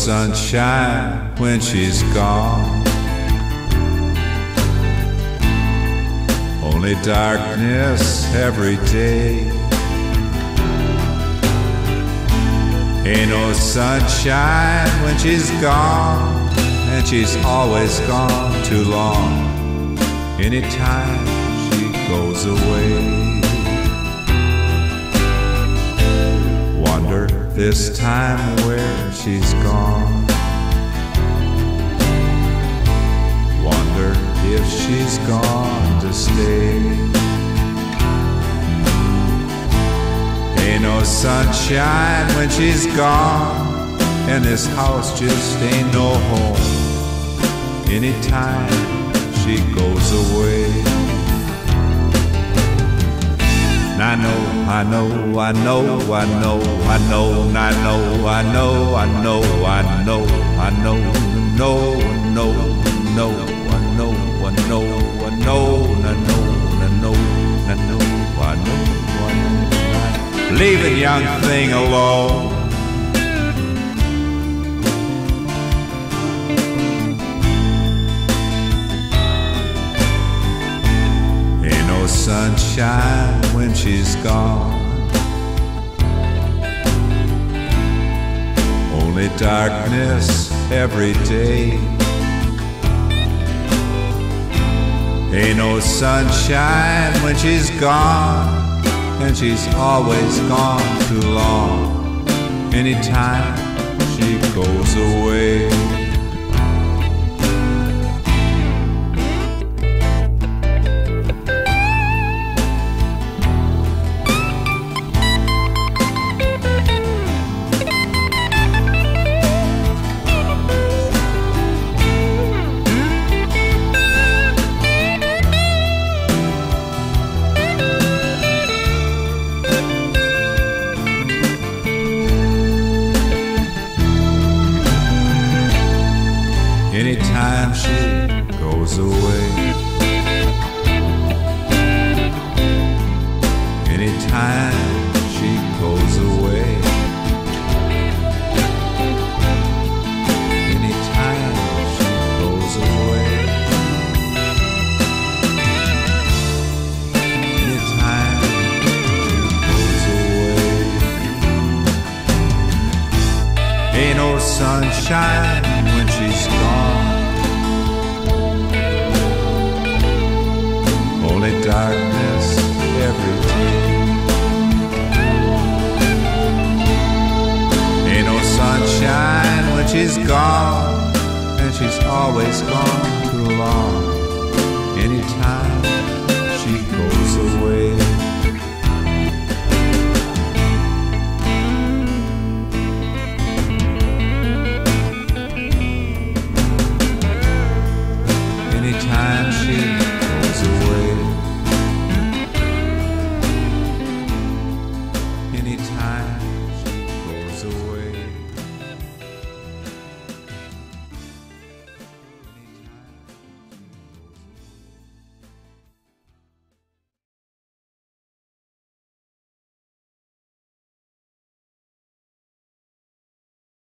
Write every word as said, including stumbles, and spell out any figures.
sunshine when she's gone. Only darkness every day. Ain't no sunshine when she's gone, and she's always gone too long. Anytime she goes away. Wonder this time where she's gone. Wonder if she's gone to stay. Ain't no sunshine when she's gone, and this house just ain't no home. Anytime she goes away. I know, I know, I know, I know, I know, I know, I know, I know, I know, I know, no, no, no, I know, I know, I know, I know, I know, I know, I know, I know. Leave the young thing alone. Ain't no sunshine when she's gone. Only darkness every day. Ain't no sunshine when she's gone, and she's always gone too long. Anytime she goes away. Anytime she goes away. Anytime she goes away. Anytime she goes away. Anytime she goes away. Ain't no sunshine when she's gone. Only darkness every day. Ain't no sunshine when she's gone, and she's always gone too long. Anytime she goes away. Anytime she